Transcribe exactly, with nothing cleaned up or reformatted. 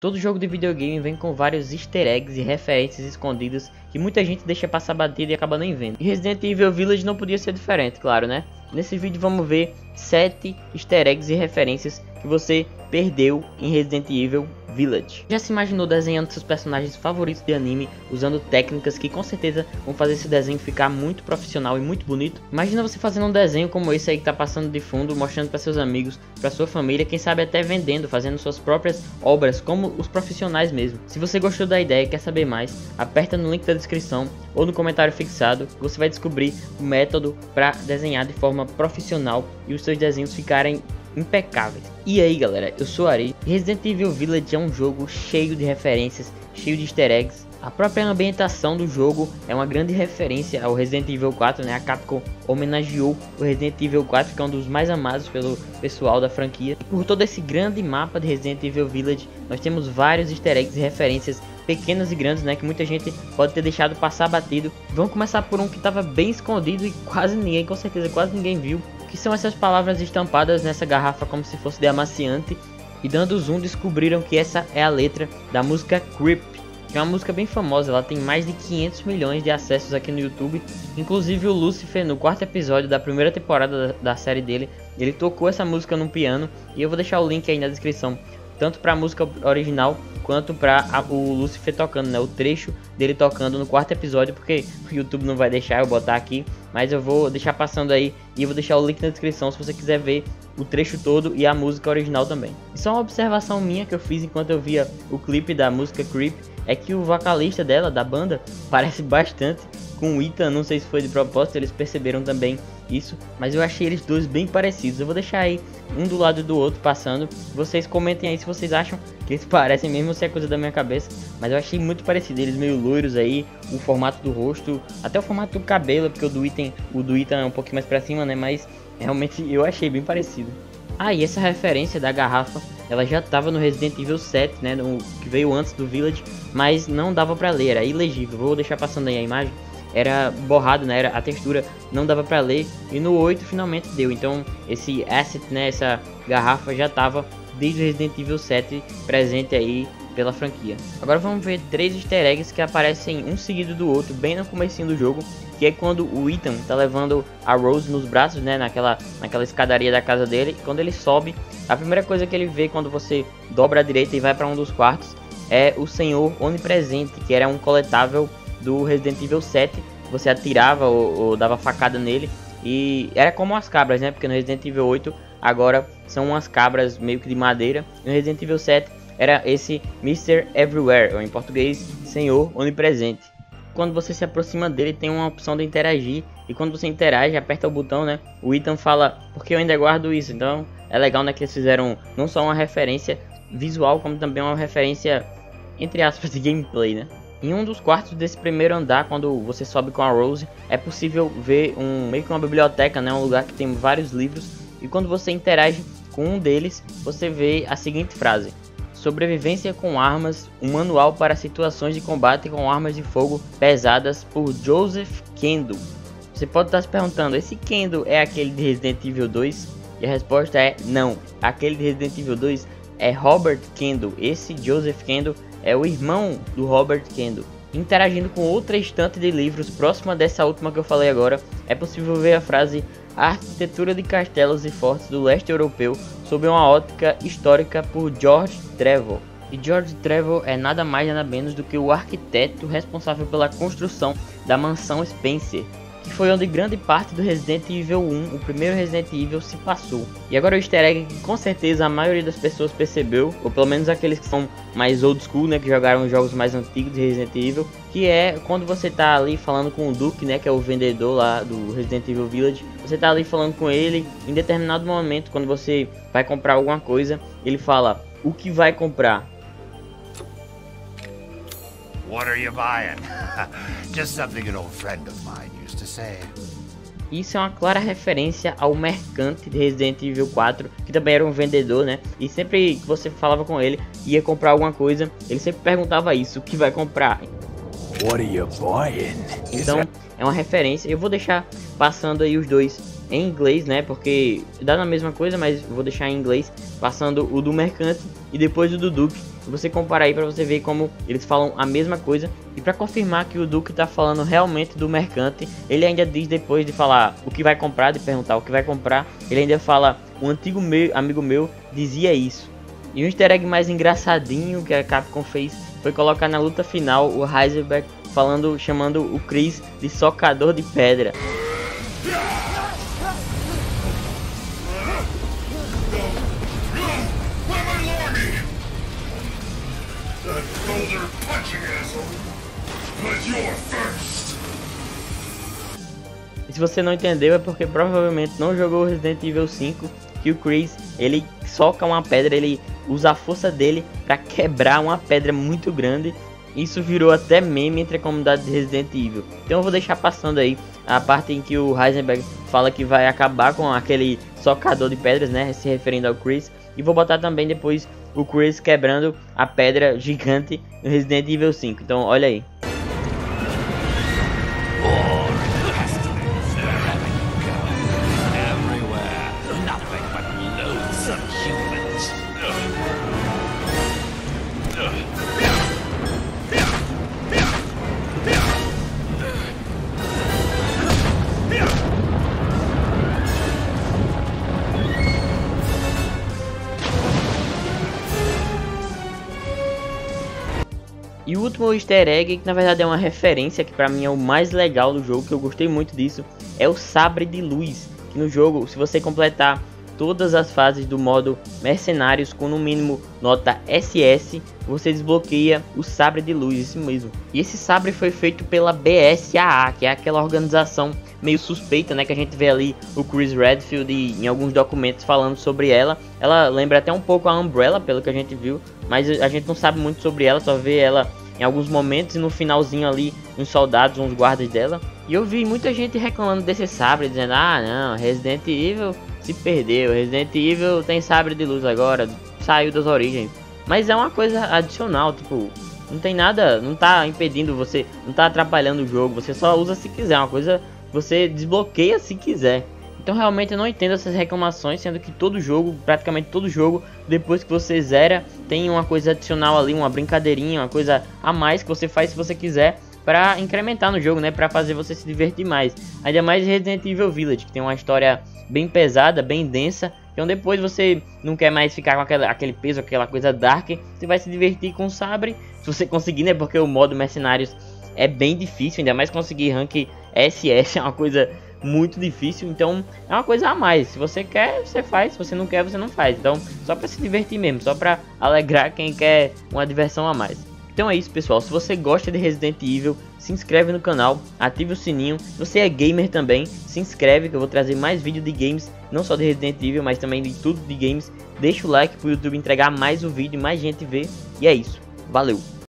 Todo jogo de videogame vem com vários easter eggs e referências escondidas que muita gente deixa passar batido e acaba nem vendo. E Resident Evil Village não podia ser diferente, claro, né? Nesse vídeo vamos ver sete easter eggs e referências que você perdeu em Resident Evil Village. Já se imaginou desenhando seus personagens favoritos de anime usando técnicas que com certeza vão fazer esse desenho ficar muito profissional e muito bonito? Imagina você fazendo um desenho como esse aí que tá passando de fundo, mostrando para seus amigos, para sua família, quem sabe até vendendo, fazendo suas próprias obras como os profissionais mesmo. Se você gostou da ideia e quer saber mais, aperta no link da descrição ou no comentário fixado, você vai descobrir o método para desenhar de forma profissional e os seus desenhos ficarem impecáveis. E aí galera, eu sou Ari. Resident Evil Village é um jogo cheio de referências, cheio de easter eggs. A própria ambientação do jogo é uma grande referência ao Resident Evil quatro, né? A Capcom homenageou o Resident Evil quatro, que é um dos mais amados pelo pessoal da franquia. E por todo esse grande mapa de Resident Evil Village, nós temos vários easter eggs e referências pequenas e grandes, né, que muita gente pode ter deixado passar batido. Vamos começar por um que estava bem escondido e quase ninguém, com certeza quase ninguém viu, que são essas palavras estampadas nessa garrafa como se fosse de amaciante, e dando zoom descobriram que essa é a letra da música Creep, que é uma música bem famosa. Ela tem mais de quinhentos milhões de acessos aqui no YouTube. Inclusive o Lucifer, no quarto episódio da primeira temporada da, da série dele, ele tocou essa música no piano, e eu vou deixar o link aí na descrição, tanto para a música original quanto para o Lucifer tocando, né, o trecho dele tocando no quarto episódio, porque o YouTube não vai deixar eu botar aqui, mas eu vou deixar passando aí e eu vou deixar o link na descrição se você quiser ver o trecho todo e a música original também. E só uma observação minha que eu fiz enquanto eu via o clipe da música Creep é que o vocalista dela, da banda, parece bastante com o Ethan. Não sei se foi de propósito, eles perceberam também isso, mas eu achei eles dois bem parecidos. Eu vou deixar aí um do lado do outro passando, vocês comentem aí se vocês acham que eles parecem mesmo, se é coisa da minha cabeça, mas eu achei muito parecido, eles meio loiros aí, o formato do rosto, até o formato do cabelo, porque o do Ethan, o do Ethan é um pouquinho mais pra cima, né, mas realmente eu achei bem parecido. Ah, e essa referência da garrafa, ela já estava no Resident Evil sete, né, no, que veio antes do Village, mas não dava pra ler, era ilegível. Vou deixar passando aí a imagem, era borrado, né, era, a textura não dava pra ler, e no oito finalmente deu. Então esse asset, né, essa garrafa já estava desde o Resident Evil sete presente aí pela franquia. Agora vamos ver três easter eggs que aparecem um seguido do outro bem no comecinho do jogo, que é quando o Ethan tá levando a Rose nos braços, né, naquela, naquela escadaria da casa dele. E quando ele sobe, a primeira coisa que ele vê quando você dobra à direita e vai para um dos quartos é o Senhor Onipresente, que era um coletável do Resident Evil sete. Você atirava ou, ou dava facada nele e era como as cabras, né, porque no Resident Evil oito agora são umas cabras meio que de madeira. No Resident Evil sete era esse mister Everywhere, ou em português, Senhor Onipresente. Quando você se aproxima dele tem uma opção de interagir, e quando você interage, aperta o botão, né, o Ethan fala, porque eu ainda guardo isso. Então é legal, né, que eles fizeram não só uma referência visual, como também uma referência, entre aspas, de gameplay, né. Em um dos quartos desse primeiro andar, quando você sobe com a Rose, é possível ver um meio que uma biblioteca, né, um lugar que tem vários livros, e quando você interage com um deles, você vê a seguinte frase: sobrevivência com armas, um manual para situações de combate com armas de fogo pesadas, por Joseph Kendo. Você pode estar se perguntando, esse Kendo é aquele de Resident Evil dois? E a resposta é não, aquele de Resident Evil dois é Robert Kendo. Esse Joseph Kendo é o irmão do Robert Kendo. Interagindo com outra estante de livros próxima dessa última que eu falei agora, é possível ver a frase: a arquitetura de castelos e fortes do leste europeu sob uma ótica histórica, por George Trevor. E George Trevor é nada mais nada menos do que o arquiteto responsável pela construção da mansão Spencer, que foi onde grande parte do Resident Evil um, o primeiro Resident Evil, se passou. E agora o easter egg que com certeza a maioria das pessoas percebeu, ou pelo menos aqueles que são mais old school, né, que jogaram jogos mais antigos de Resident Evil, que é quando você tá ali falando com o Duke, né, que é o vendedor lá do Resident Evil Village. Você tá ali falando com ele, em determinado momento, quando você vai comprar alguma coisa, ele fala: o que vai comprar? What are you buying? Just something an old friend of mine used to say. Isso é uma clara referência ao mercante de Resident Evil quatro, que também era um vendedor, né? E sempre que você falava com ele, ia comprar alguma coisa, ele sempre perguntava isso: o que vai comprar? What are you buying? Então é uma referência. Eu vou deixar passando aí os dois em inglês, né? Porque dá na mesma coisa, mas vou deixar em inglês, passando o do mercante e depois o do Duke. Você comparar aí para você ver como eles falam a mesma coisa. E para confirmar que o Duke tá falando realmente do mercante, ele ainda diz, depois de falar o que vai comprar, de perguntar o que vai comprar, ele ainda fala: um antigo meu, amigo meu dizia isso. E um easter egg mais engraçadinho que a Capcom fez foi colocar na luta final o Heisenberg falando, chamando o Chris de socador de pedra. E se você não entendeu é porque provavelmente não jogou Resident Evil cinco, que o Chris, ele soca uma pedra, ele usa a força dele para quebrar uma pedra muito grande. Isso virou até meme entre a comunidade de Resident Evil. Então eu vou deixar passando aí a parte em que o Heisenberg fala que vai acabar com aquele socador de pedras, né, se referindo ao Chris. E vou botar também depois o Chris quebrando a pedra gigante no Resident Evil cinco. Então olha aí. E o último easter egg, que na verdade é uma referência, que pra mim é o mais legal do jogo, que eu gostei muito disso, é o sabre de luz. Que no jogo, se você completar todas as fases do modo mercenários com no mínimo nota S S, você desbloqueia o sabre de luz, isso mesmo. E esse sabre foi feito pela B S A A, que é aquela organização meio suspeita, né, que a gente vê ali o Chris Redfield em alguns documentos falando sobre ela. Ela lembra até um pouco a Umbrella, pelo que a gente viu, mas a gente não sabe muito sobre ela, só vê ela em alguns momentos e no finalzinho ali uns soldados, uns guardas dela. E eu vi muita gente reclamando desse sabre, dizendo: ah não, Resident Evil se perdeu, Resident Evil tem sabre de luz agora, saiu das origens. Mas é uma coisa adicional, tipo, não tem nada, não tá impedindo você, não tá atrapalhando o jogo, você só usa se quiser, uma coisa você desbloqueia se quiser. Então realmente eu não entendo essas reclamações, sendo que todo jogo, praticamente todo jogo, depois que você zera, tem uma coisa adicional ali, uma brincadeirinha, uma coisa a mais que você faz se você quiser, para incrementar no jogo, né, para fazer você se divertir mais. Ainda mais Resident Evil Village, que tem uma história bem pesada, bem densa. Então depois você não quer mais ficar com aquela, aquele peso, aquela coisa dark, você vai se divertir com o sabre, se você conseguir, né, porque o modo mercenários é bem difícil, ainda mais conseguir rank S S é uma coisa muito difícil, então é uma coisa a mais. Se você quer, você faz, se você não quer, você não faz. Então só para se divertir mesmo, só para alegrar quem quer uma diversão a mais. Então é isso, pessoal, se você gosta de Resident Evil, se inscreve no canal, ative o sininho. Se você é gamer também, se inscreve que eu vou trazer mais vídeos de games, não só de Resident Evil, mas também de tudo de games. Deixa o like pro YouTube entregar mais o vídeo e mais gente ver. E é isso, valeu!